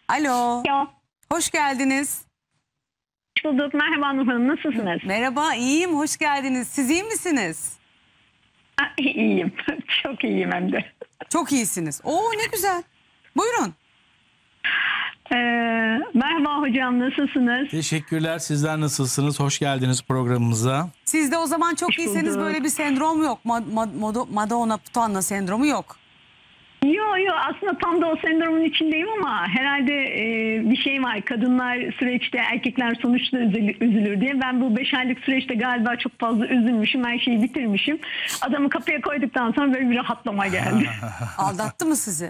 Alo. Ya, Hoş geldiniz. hoş bulduk. Merhaba Nur Hanım. Nasılsınız? Merhaba, iyiyim. Hoş geldiniz. Siz iyi misiniz? İyiyim. Çok iyiyim hem de. Çok iyisiniz. Oo, ne güzel. Buyurun. Merhaba hocam. Nasılsınız? Teşekkürler. Sizler nasılsınız? Hoş geldiniz programımıza. Sizde o zaman çok Hoş iyiyseniz bulduk. böyle bir sendrom yok. Madonna Putanna sendromu yok. Yo aslında tam da o sendromun içindeyim ama herhalde bir şey var. Kadınlar süreçte, erkekler sonuçta üzülür diye. Ben bu 5 aylık süreçte galiba çok fazla üzülmüşüm. Her şeyi bitirmişim. Adamı kapıya koyduktan sonra böyle bir rahatlama geldi. Aldattı mı sizi?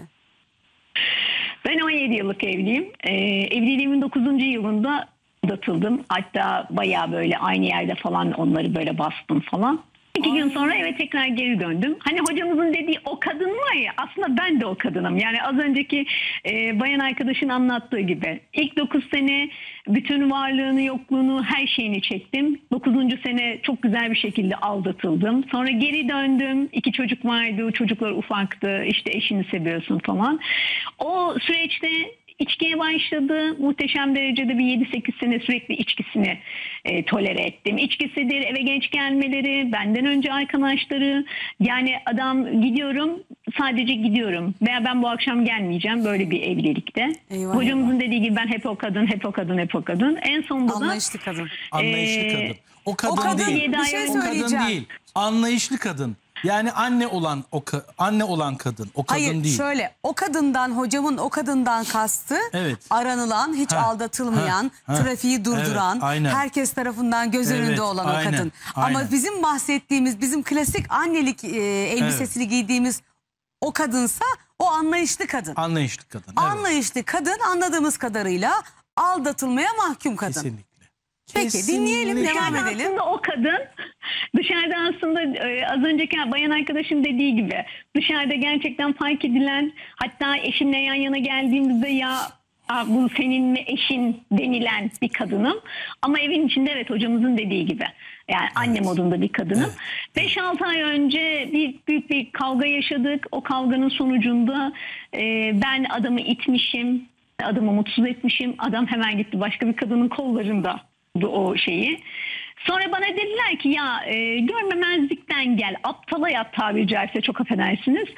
Ben 17 yıllık evliyim. Evliliğimin 9. yılında aldatıldım. Hatta bayağı böyle aynı yerde falan onları böyle bastım falan. 2 gün sonra eve tekrar geri döndüm. Hani hocamızın dediği o kadın var ya, aslında ben de o kadınım. Yani az önceki bayan arkadaşın anlattığı gibi. İlk 9 sene bütün varlığını, yokluğunu, her şeyini çektim. 9. sene çok güzel bir şekilde aldatıldım. Sonra geri döndüm. 2 çocuk vardı. Çocuklar ufaktı. İşte eşini seviyorsun falan. O süreçte İçkiye başladı. Muhteşem derecede bir 7-8 sene sürekli içkisini tolere ettim. İçkisidir, eve geç gelmeleri, benden önce arkadaşları. Yani adam gidiyorum, sadece gidiyorum. Veya ben bu akşam gelmeyeceğim, böyle bir evlilikte. Eyvah, Hocamızın dediği gibi ben hep o kadın, hep o kadın, hep o kadın. En sonunda Anlayışlı kadın. Anlayışlı kadın. O kadın, o kadın değil. bir şey O kadın söyleyeceğim. değil. Anlayışlı kadın. Yani anne olan anne olan kadın. O kadın Hayır, değil. şöyle, o kadından, hocamın o kadından kastı Evet. aranılan, hiç aldatılmayan, trafiği durduran, Evet, aynen. herkes tarafından göz önünde Evet, olan o aynen, kadın. Ama aynen. bizim bahsettiğimiz, bizim klasik annelik elbisesini giydiğimiz o kadınsa o anlayışlı kadın. Anlayışlı kadın. Evet. Anlayışlı kadın, anladığımız kadarıyla aldatılmaya mahkum kadın. Kesinlikle. Peki, dinleyelim, devam Dışarıda edelim. aslında o kadın, dışarıda aslında az önceki bayan arkadaşım dediği gibi dışarıda gerçekten fark edilen, hatta eşimle yan yana geldiğimizde ya bu senin mi eşin denilen bir kadınım. Ama evin içinde evet hocamızın dediği gibi yani anne modunda bir kadınım. 5-6 ay önce büyük bir kavga yaşadık. O kavganın sonucunda ben adamı itmişim, adamı mutsuz etmişim. Adam hemen gitti başka bir kadının kollarında o şeyi. Sonra bana dediler ki ya görmemezlikten gel, aptala yat tabiri caizse, çok affedersiniz.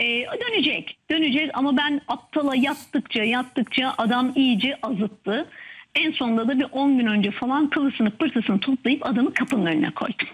Dönecek ama ben aptala yattıkça adam iyice azıttı. En sonunda da bir 10 gün önce falan kılısını pırtısını toplayıp adamı kapının önüne koydum.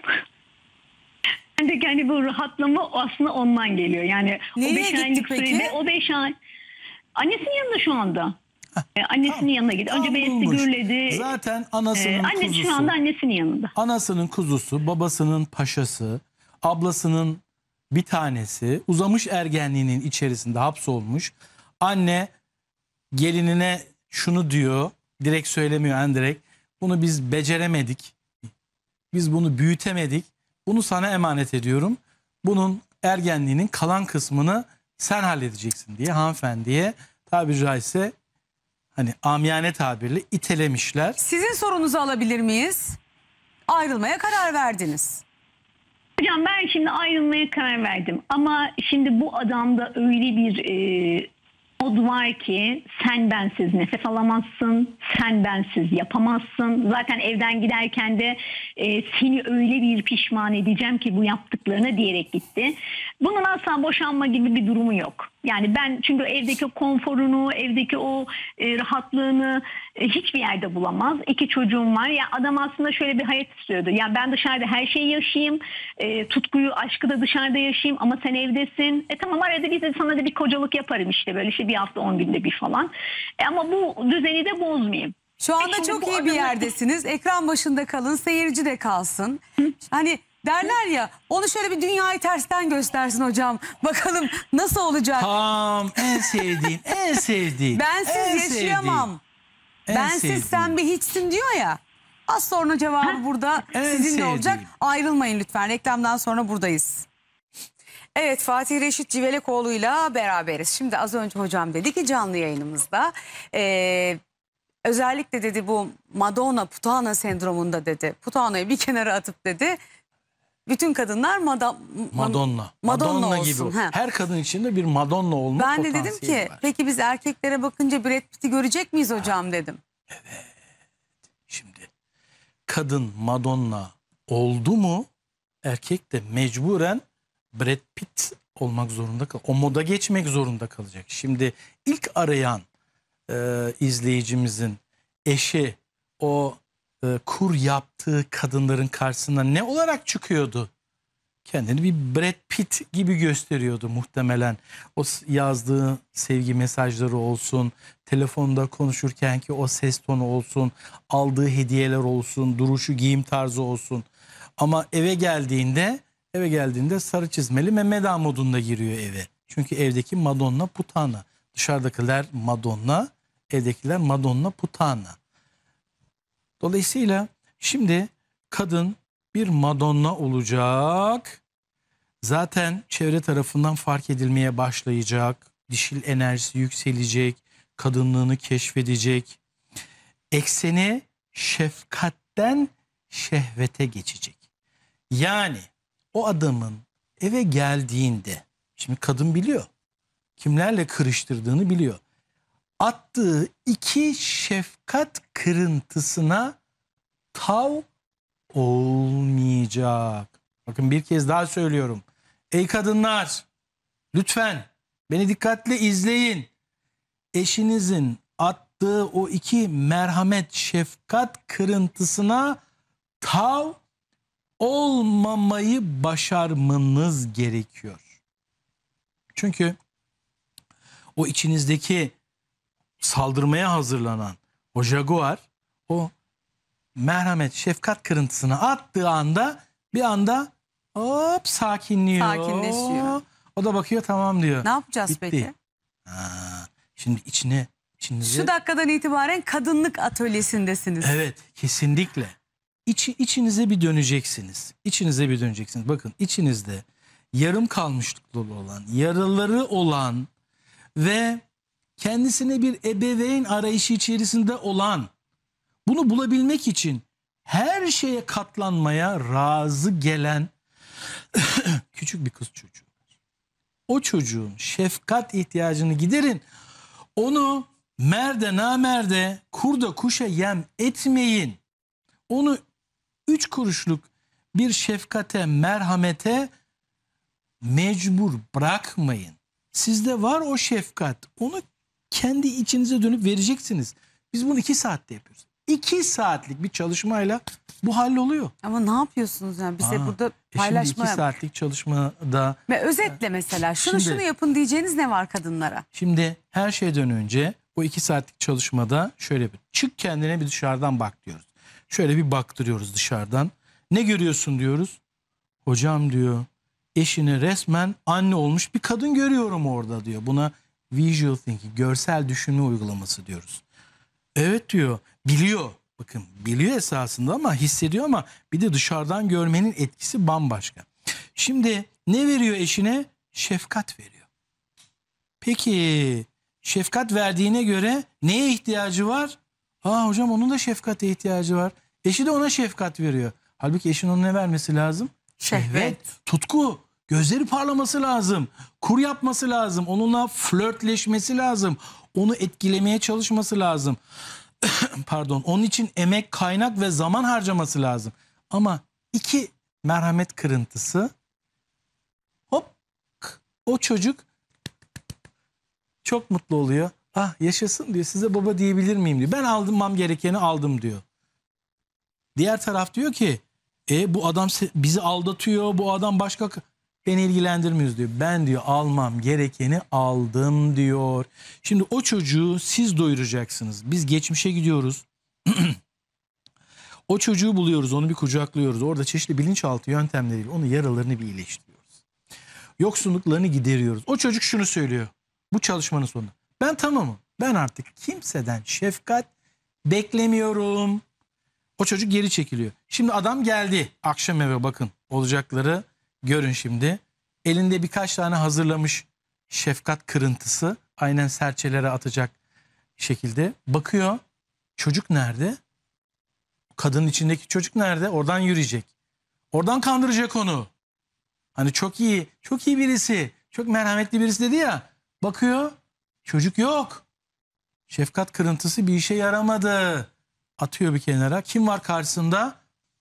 Ben de yani bu rahatlama aslında ondan geliyor. Yani Nereye o 5 gitti aylık peki? sürede, o 5 ay annesinin yanında şu anda. Annesinin yanına gitti. Önce beni bulmuş. gürledi. Zaten anasının Annesi kuzusu. şu anda annesinin yanında. Anasının kuzusu, babasının paşası, ablasının bir tanesi, uzamış ergenliğinin içerisinde hapsolmuş. Anne gelinine şunu diyor, direkt söylemiyor, endirekt. Bunu biz beceremedik. Biz bunu büyütemedik. Bunu sana emanet ediyorum. Bunun ergenliğinin kalan kısmını sen halledeceksin diye hanımefendiye tabiri caizse, hani amiyane tabirle itelemişler. Sizin sorunuzu alabilir miyiz? Ayrılmaya karar verdiniz. Hocam ben şimdi ayrılmaya karar verdim. Ama şimdi bu adamda öyle bir mod var ki sen bensiz nefes alamazsın. Sen bensiz yapamazsın. Zaten evden giderken de seni öyle bir pişman edeceğim ki bu yaptıklarına diyerek gitti. Bunun asla boşanma gibi bir durumu yok. Yani ben çünkü evdeki konforunu, evdeki o rahatlığını hiçbir yerde bulamaz. 2 çocuğum var. Ya adam aslında şöyle bir hayat istiyordu. Ya ben dışarıda her şeyi yaşayayım. Tutkuyu, aşkı da dışarıda yaşayayım ama sen evdesin. Tamam, arada biz de sana da bir kocalık yaparım işte, böyle işte bir hafta 10 günde bir falan. Ama bu düzeni de bozmayayım. Şu anda Şimdi çok bu iyi bir adamı- yerdesiniz. Ekran başında kalın, seyirci de kalsın. Hani derler ya, onu şöyle bir dünyayı tersten göstersin hocam. Bakalım nasıl olacak? Tam en sevdiğin, en sevdiğin. Bensiz en yaşayamam. sevdiğin, en Bensiz sevdiğin. sen bir hiçsin diyor ya. Az sonra cevabı burada En sizinle olacak. sevdiğim. Ayrılmayın lütfen. Reklamdan sonra buradayız. Evet, Fatih Reşit Civelekoğlu'yla beraberiz. Şimdi az önce hocam dedi ki canlı yayınımızda özellikle dedi bu Madonna Putana sendromunda dedi. Putana'yı bir kenara atıp dedi bütün kadınlar Madonna. Madonna gibi. olsun. Ha. Her kadın içinde bir Madonna olma Ben de dedim potansiyeli ki var. peki biz erkeklere bakınca Brad Pitt'i görecek miyiz hocam dedim. Şimdi kadın Madonna oldu mu erkek de mecburen Brad Pitt olmak zorunda o moda geçmek zorunda kalacak. Şimdi ilk arayan izleyicimizin eşi o kur yaptığı kadınların karşısına ne olarak çıkıyordu? Kendini bir Brad Pitt gibi gösteriyordu muhtemelen. O yazdığı sevgi mesajları olsun, telefonda konuşurken ki o ses tonu olsun, aldığı hediyeler olsun, duruşu, giyim tarzı olsun. Ama eve geldiğinde sarı çizmeli Mehmet Ağa modunda giriyor eve. Çünkü evdeki Madonna putana. Dışarıdakiler Madonna, evdekiler Madonna putana. Dolayısıyla şimdi kadın bir Madonna olacak. Zaten çevre tarafından fark edilmeye başlayacak. Dişil enerjisi yükselecek. Kadınlığını keşfedecek. Ekseni şefkatten şehvete geçecek. Yani o adamın eve geldiğinde, şimdi kadın biliyor. Kimlerle kırıştırdığını biliyor. Attığı 2 şefkat kırıntısına tav olmayacak. Bakın bir kez daha söylüyorum. Ey kadınlar, lütfen beni dikkatle izleyin. Eşinizin attığı o 2 merhamet, şefkat kırıntısına tav olmamayı başarmanız gerekiyor. Çünkü o içinizdeki saldırmaya hazırlanan o jaguar o merhamet, şefkat kırıntısını attığı anda bir anda hop Sakinleşiyor. O da bakıyor tamam diyor. Ne yapacağız Bitti. peki? Şimdi içinize... Şu dakikadan itibaren kadınlık atölyesindesiniz. Evet, kesinlikle. İçinize bir döneceksiniz. İçinize bir döneceksiniz. Bakın içinizde yarım kalmışlıklı olan, yaraları olan ve kendisine bir ebeveyn arayışı içerisinde olan, bunu bulabilmek için her şeye katlanmaya razı gelen küçük bir kız çocuğu. O çocuğun şefkat ihtiyacını giderin. Onu merde namerde, kurda kuşa yem etmeyin. Onu 3 kuruşluk bir şefkate, merhamete mecbur bırakmayın. Sizde var o şefkat. Onu kendi içinize dönüp vereceksiniz. Biz bunu 2 saatte yapıyoruz. 2 saatlik bir çalışmayla bu halloluyor. Ama ne yapıyorsunuz yani? Bize burada paylaşma. Şimdi 2 saatlik çalışmada... Ve özetle mesela şunu yapın diyeceğiniz ne var kadınlara? Şimdi her şeyden önce o 2 saatlik çalışmada şöyle bir çık kendine bir dışarıdan bak diyoruz. Şöyle bir baktırıyoruz dışarıdan. Ne görüyorsun diyoruz. Hocam diyor eşine resmen anne olmuş bir kadın görüyorum orada diyor. Buna visual thinking, görsel düşünme uygulaması diyoruz. Evet diyor, biliyor. Bakın biliyor esasında ama hissediyor ama bir de dışarıdan görmenin etkisi bambaşka. Şimdi ne veriyor eşine? Şefkat veriyor. Peki şefkat verdiğine göre neye ihtiyacı var? Hocam onun da şefkate ihtiyacı var. Eşi de ona şefkat veriyor. Halbuki eşin ona ne vermesi lazım? Şehvet. Tutku. Gözleri parlaması lazım. Kur yapması lazım. Onunla flörtleşmesi lazım. Onu etkilemeye çalışması lazım. Pardon. Onun için emek, kaynak ve zaman harcaması lazım. Ama 2 merhamet kırıntısı, hop, o çocuk çok mutlu oluyor. Yaşasın diyor. Size baba diyebilir miyim diyor. Ben almam gerekeni aldım diyor. Diğer taraf diyor ki bu adam bizi aldatıyor. Bu adam başka... Beni ilgilendirmiyor diyor. Ben diyor almam gerekeni aldım diyor. Şimdi o çocuğu siz doyuracaksınız. Biz geçmişe gidiyoruz. O çocuğu buluyoruz. Onu bir kucaklıyoruz. Orada çeşitli bilinçaltı yöntemleriyle onun yaralarını bir iyileştiriyoruz. Yoksunluklarını gideriyoruz. O çocuk şunu söylüyor. Bu çalışmanın sonunda. Ben tamamım. Ben artık kimseden şefkat beklemiyorum. O çocuk geri çekiliyor. Şimdi adam geldi. Akşam eve bakın. Olacakları görün şimdi. Elinde birkaç tane hazırlamış şefkat kırıntısı. Aynen serçelere atacak şekilde. Bakıyor. Çocuk nerede? Kadının içindeki çocuk nerede? Oradan yürüyecek. Oradan kandıracak onu. Hani çok iyi, çok iyi birisi, çok merhametli birisi dedi ya. Bakıyor, çocuk yok. Şefkat kırıntısı bir işe yaramadı. Atıyor bir kenara. Kim var karşısında?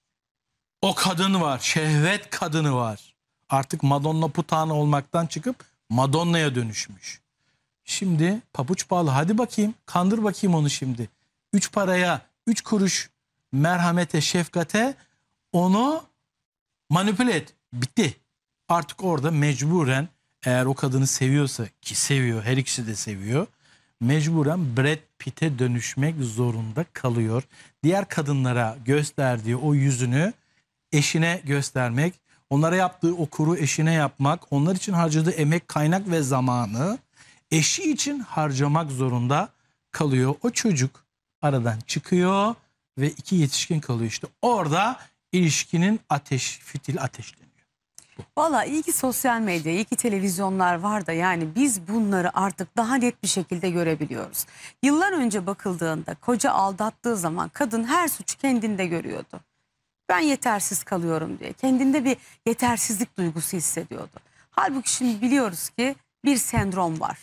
O kadın var. Şehvet kadını var. Artık Madonna Putana olmaktan çıkıp Madonna'ya dönüşmüş. Şimdi pabuç bağlı. Hadi bakayım. Kandır bakayım onu şimdi. 3 paraya, 3 kuruş merhamete, şefkate onu manipüle et. Bitti. Artık orada mecburen, eğer o kadını seviyorsa, ki seviyor, her ikisi de seviyor, mecburen Brad Pitt'e dönüşmek zorunda kalıyor. Diğer kadınlara gösterdiği o yüzünü eşine göstermek, onlara yaptığı o kuru eşine yapmak, onlar için harcadığı emek, kaynak ve zamanı eşi için harcamak zorunda kalıyor. O çocuk aradan çıkıyor ve 2 yetişkin kalıyor. İşte orada ilişkinin fitili ateşleniyor. Valla iyi ki sosyal medya, iyi ki televizyonlar var da yani biz bunları artık daha net bir şekilde görebiliyoruz. Yıllar önce bakıldığında koca aldattığı zaman kadın her suçu kendinde görüyordu. Ben yetersiz kalıyorum diye. Kendinde bir yetersizlik duygusu hissediyordu. Halbuki şimdi biliyoruz ki bir sendrom var.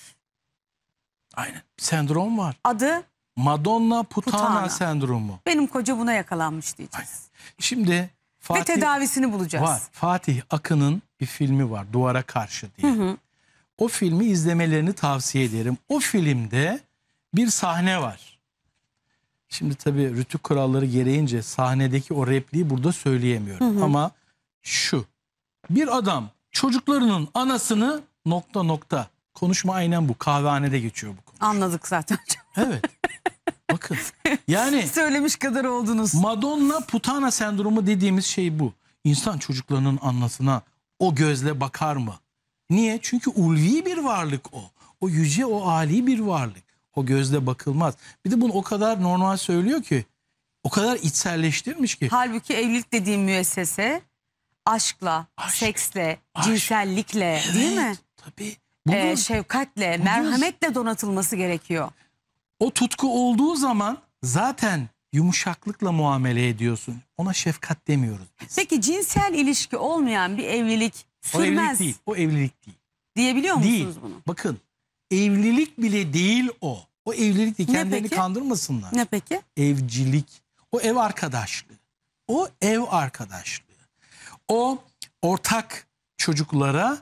Aynen. Sendrom var. Adı Madonna Putana Putana. sendromu. benim koca buna yakalanmış diyeceğiz. Şimdi Ve Fatih tedavisini bulacağız. var. Fatih Akın'ın bir filmi var, Duvara Karşı diye. O filmi izlemelerini tavsiye ederim. O filmde bir sahne var. Şimdi tabii rütük kuralları gereğince sahnedeki o repliği burada söyleyemiyorum. Ama şu: bir adam çocuklarının anasını ... Konuşma aynen bu. Kahvehanede geçiyor bu konu. Anladık zaten. Evet. Bakın. Yani Söylemiş kadar oldunuz. Madonna Putana sendromu dediğimiz şey bu. İnsan çocuklarının anlasına o gözle bakar mı? Niye? Çünkü ulvi bir varlık o. O yüce, o âli bir varlık. O gözle bakılmaz. Bir de bunu o kadar normal söylüyor ki, o kadar içselleştirmiş ki. Halbuki evlilik dediğim müessese aşkla, Aşk, seksle, aşk. cinsellikle değil mi? Tabii. Bunun, Şefkatle, merhametle donatılması gerekiyor. o tutku olduğu zaman zaten yumuşaklıkla muamele ediyorsun. Ona şefkat demiyoruz biz. Peki cinsel ilişki olmayan bir evlilik O evlilik sürmez değil. O evlilik değil. diyebiliyor musunuz Değil. bunu? Bakın, evlilik bile değil o. O evlilik değil. Ne Kendilerini peki? kandırmasınlar. Ne peki? Evcilik. O ev arkadaşlığı. O ev arkadaşlığı. O ortak çocuklara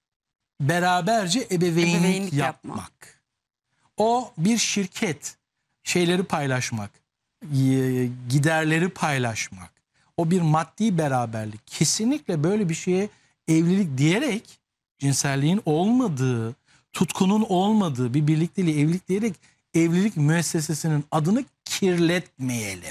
beraberce ebeveynlik yapmak. O bir şirket. Şeyleri paylaşmak. Giderleri paylaşmak. O bir maddi beraberlik. Kesinlikle böyle bir şeye evlilik diyerek, cinselliğin olmadığı, tutkunun olmadığı bir birlikteliği evlilik diyerek evlilik müessesesinin adını kirletmeyelim.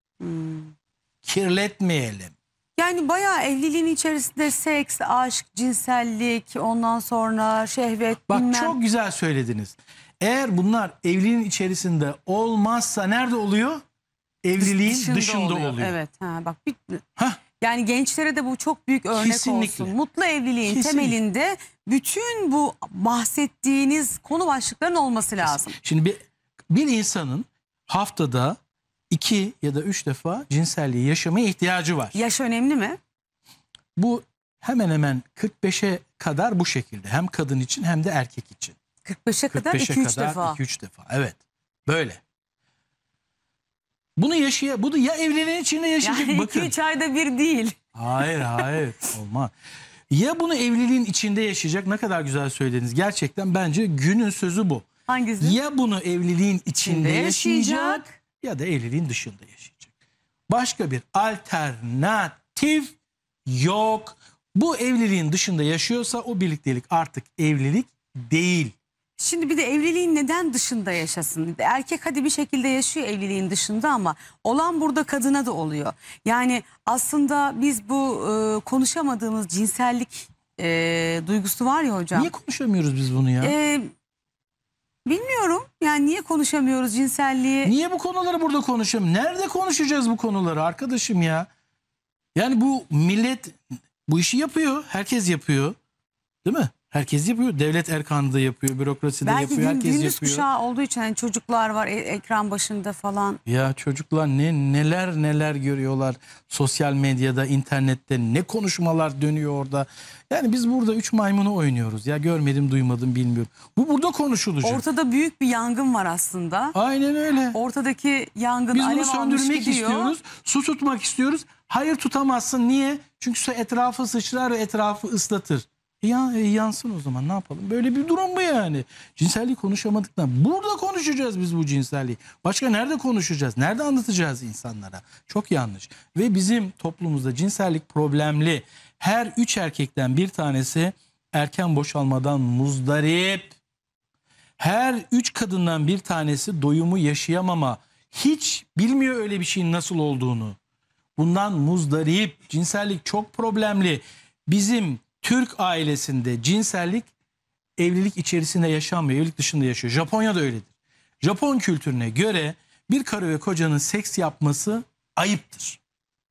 Kirletmeyelim. Yani bayağı evliliğin içerisinde seks, aşk, cinsellik, ondan sonra şehvet, Bak bilmem. çok güzel söylediniz. Eğer bunlar evliliğin içerisinde olmazsa nerede oluyor? Evliliğin dışında oluyor. Evet. Ha, bak Hah. yani gençlere de bu çok büyük örnek Kesinlikle. olsun. Mutlu evliliğin Kesinlikle. temelinde bütün bu bahsettiğiniz konu başlıklarının olması lazım. Şimdi bir insanın haftada 2 ya da 3 defa cinselliği yaşamaya ihtiyacı var. Yaş önemli mi? Bu hemen hemen 45'e kadar bu şekilde. Hem kadın için hem de erkek için. 45'e kadar 45'e 2-3 kadar defa. 2-3 defa. Evet. Böyle. Bunu ya evliliğin içinde yaşayacak, Yani bakın. 2-3 ayda bir değil. Hayır olmaz. Ya bunu evliliğin içinde yaşayacak, ne kadar güzel söylediniz. Gerçekten bence günün sözü bu. Hangisi? Ya bunu evliliğin içinde yaşayacak yaşayacak. ya da evliliğin dışında yaşayacak. Başka bir alternatif yok. Bu evliliğin dışında yaşıyorsa o birliktelik artık evlilik değil. Şimdi bir de evliliğin neden dışında yaşasın? Erkek hadi bir şekilde yaşıyor evliliğin dışında ama olan burada kadına da oluyor. Yani aslında biz bu konuşamadığımız cinsellik duygusu var ya hocam. Niye konuşamıyoruz biz bunu ya? Bilmiyorum yani niye konuşamıyoruz cinselliği? Niye bu konuları burada konuşalım? Nerede konuşacağız bu konuları arkadaşım ya? Yani bu millet bu işi yapıyor. Herkes yapıyor. Değil mi? Herkes yapıyor. Devlet erkanı da yapıyor, bürokrasi de Belki yapıyor, herkes gündüz yapıyor. kuşağı olduğu için hani çocuklar var ekran başında falan. Ya çocuklar neler neler görüyorlar sosyal medyada, internette, ne konuşmalar dönüyor orada. Yani biz burada 3 maymunu oynuyoruz. Ya görmedim, duymadım, bilmiyorum. Bu burada konuşulacak. Ortada büyük bir yangın var aslında. Aynen öyle. Ortadaki yangın Biz alev bunu almış söndürmek gidiyor. istiyoruz. Su tutmak istiyoruz. Hayır, tutamazsın. Niye? Çünkü su etrafı sıçrar ve etrafı ıslatır. Yansın o zaman, ne yapalım? Böyle bir durum bu yani. Cinselliği konuşamadıktan. Burada konuşacağız biz bu cinselliği. Başka nerede konuşacağız? Nerede anlatacağız insanlara? Çok yanlış. Ve bizim toplumumuzda cinsellik problemli. Her 3 erkekten bir tanesi erken boşalmadan muzdarip. Her 3 kadından bir tanesi doyumu yaşayamama. Hiç bilmiyor öyle bir şeyin nasıl olduğunu. Bundan muzdarip. Cinsellik çok problemli. Bizim Türk ailesinde cinsellik evlilik içerisinde yaşanmıyor, evlilik dışında yaşıyor. Japonya'da öyledir. Japon kültürüne göre bir karı ve kocanın seks yapması ayıptır.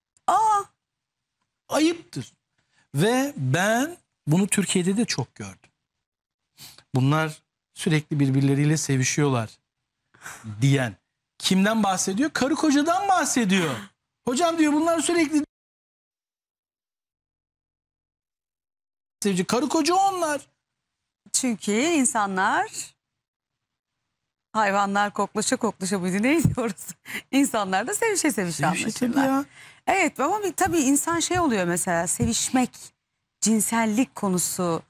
Ayıptır. Ve ben bunu Türkiye'de de çok gördüm. Bunlar sürekli birbirleriyle sevişiyorlar diyen. Kimden bahsediyor? Karı kocadan bahsediyor. Hocam diyor, bunlar sürekli sevişiyor. Karı koca onlar. Çünkü insanlar, hayvanlar koklaşa koklaşa buydu, neydi orası? İnsanlar da sevişe sevişe Sevişe tabii anlaşırlar. ya. Evet, ama tabii insan şey oluyor mesela, sevişmek, cinsellik konusu.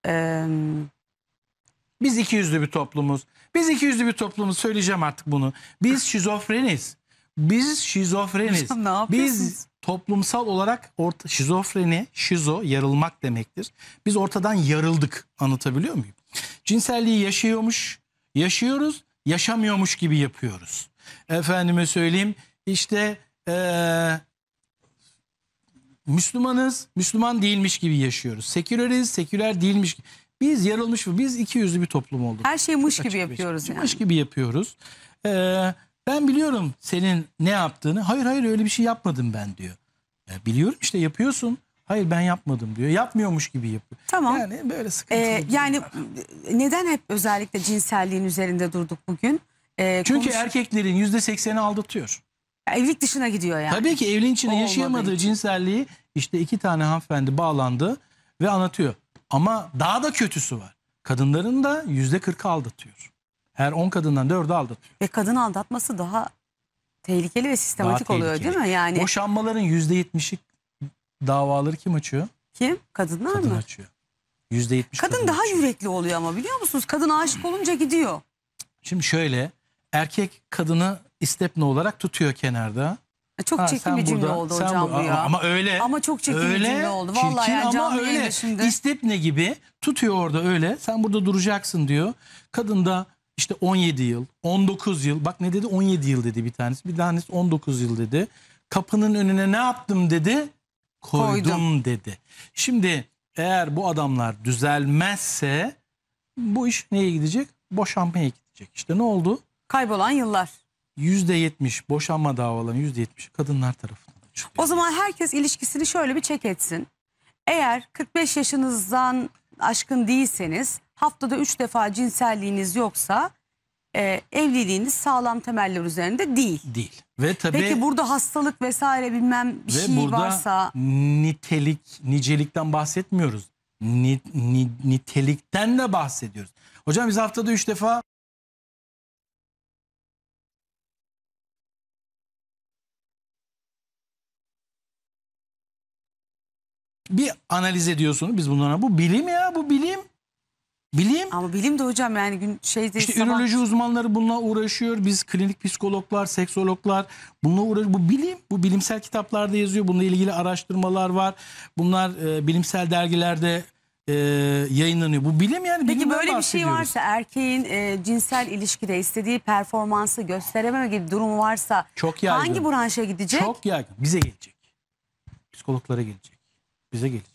Biz ikiyüzlü bir toplumuz. Biz ikiyüzlü bir toplumuz, söyleyeceğim artık bunu. Biz şizofreniz. Biz şizofreniz. Hocam, ne yapıyorsunuz? Biz toplumsal olarak şizofreni, şizo yarılmak demektir. Biz ortadan yarıldık. Anlatabiliyor muyum? Cinselliği yaşıyoruz, yaşamıyormuş gibi yapıyoruz. Efendime söyleyeyim, işte Müslümanız, Müslüman değilmiş gibi yaşıyoruz. Seküleriz, seküler değilmiş gibi. Biz yarılmış ve biz ikiyüzlü bir toplum olduk. Her şeyi mış gibi Açık bir yapıyoruz şey. yani. Mış gibi yapıyoruz. Ben biliyorum senin ne yaptığını. Hayır öyle bir şey yapmadım ben diyor. Biliyorum işte, yapıyorsun. Hayır, ben yapmadım diyor. Yapmıyormuş gibi yapıyor. Tamam. Yani böyle sıkıntılı. Yani neden hep özellikle cinselliğin üzerinde durduk bugün? Çünkü erkeklerin %80'i aldatıyor. Evlilik dışına gidiyor yani. Tabii ki evliliğin içinde Olmadığı yaşayamadığı için. cinselliği işte 2 tane hanımefendi bağlandı ve anlatıyor. Ama daha da kötüsü var. Kadınların da %40'ı aldatıyor. Her 10 kadından 4'ü aldatıyor. Ve kadın aldatması daha tehlikeli ve sistematik Daha oluyor, tehlikeli. değil mi? Yani Boşanmaların %70'i davaları kim açıyor? kim? Kadınlar Kadın mı? açıyor. %70 Kadın daha açıyor. yürekli oluyor ama, biliyor musunuz? Kadın aşık olunca gidiyor. Şimdi şöyle, erkek kadını istepne olarak tutuyor kenarda. Çok çirkin sen bir cümle burada, oldu sen hocam bu ya. Ama öyle. Ama çok çirkin bir öyle, cümle oldu. Vallahi çirkin yani ama canlı öyle. yayında şimdi. İstepne gibi tutuyor orada öyle. Sen burada duracaksın diyor. Kadın da işte 17 yıl, 19 yıl. Bak ne dedi? 17 yıl dedi bir tanesi. Bir tanesi 19 yıl dedi. Kapının önüne ne yaptım dedi? Koydum dedi. Şimdi eğer bu adamlar düzelmezse bu iş neye gidecek? Boşanmaya gidecek. İşte ne oldu? Kaybolan yıllar. %70 boşanma davalarının %70'i kadınlar tarafından çıkıyor. O zaman herkes ilişkisini şöyle bir check etsin. Eğer 45 yaşınızdan aşkın değilseniz, haftada 3 defa cinselliğiniz yoksa evliliğiniz sağlam temeller üzerinde değil. Değil. Ve tabii Peki burada hastalık vesaire bilmem bir ve şey burada varsa, nicelikten bahsetmiyoruz. Nitelikten de bahsediyoruz. Hocam biz haftada 3 defa bir analiz ediyorsunuz. Biz bunlara, bu bilim ya, bu bilim. Bilim. ama bilim de hocam yani gün şeyde İşte sabah... üroloji uzmanları bununla uğraşıyor. Biz klinik psikologlar, seksologlar bununla uğraşıyor. Bu bilim. Bu bilimsel kitaplarda yazıyor. Bununla ilgili araştırmalar var. Bunlar bilimsel dergilerde yayınlanıyor. Bu bilim yani. Peki bilimden böyle bir şey bahsediyoruz. varsa, erkeğin cinsel ilişkide istediği performansı gösterememe gibi durumu varsa Çok yaygın. hangi branşa gidecek? Çok yaygın. Bize gelecek. Psikologlara gelecek. Bize gelecek.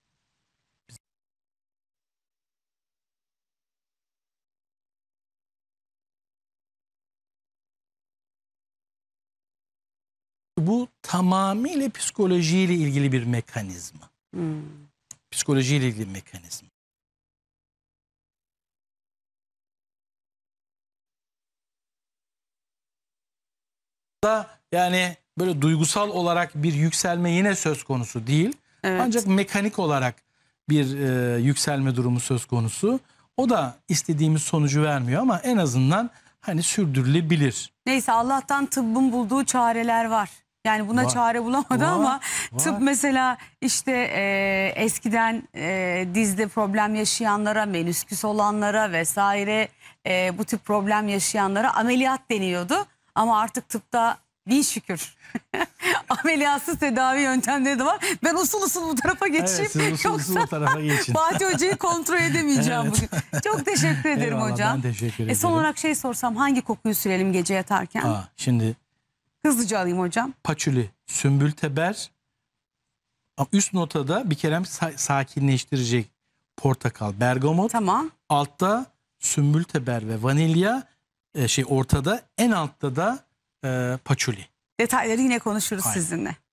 Bu tamamıyla psikolojiyle ilgili bir mekanizma. Psikolojiyle ilgili bir mekanizma. Da yani böyle duygusal olarak bir yükselme yine söz konusu değil. Evet. Ancak mekanik olarak bir yükselme durumu söz konusu. O da istediğimiz sonucu vermiyor ama en azından hani sürdürülebilir. Neyse, Allah'tan tıbbın bulduğu çareler var. Yani buna Var. çare bulamadı Var, ama var. tıp mesela işte eskiden dizde problem yaşayanlara, menüsküs olanlara vesaire bu tip problem yaşayanlara ameliyat deniyordu. Ama artık tıpta bin şükür ameliyatsız tedavi yöntemleri de var. Ben usul usul bu tarafa geçeyim. Evet, siz usul usul o tarafa geçin. Fatih Hoca'yı kontrol edemeyeceğim Evet. bugün. Çok teşekkür ederim Eyvallah, hocam. ben teşekkür ederim. Son olarak şey sorsam, hangi kokuyu sürelim gece yatarken? Şimdi Hızlıca alayım hocam. paçuli, sümbülteber, üst notada bir kere sakinleştirecek portakal, bergamot. Tamam. Altta sümbülteber ve vanilya, ortada, en altta da paçuli. Detayları yine konuşuruz Aynen. sizinle.